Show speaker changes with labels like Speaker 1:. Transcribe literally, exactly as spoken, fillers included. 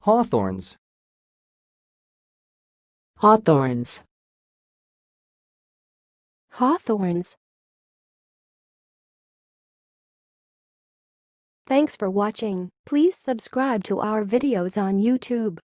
Speaker 1: Hawthorns.
Speaker 2: Hawthorns.
Speaker 3: Hawthorns. Thanks for watching. Please subscribe to our videos on YouTube.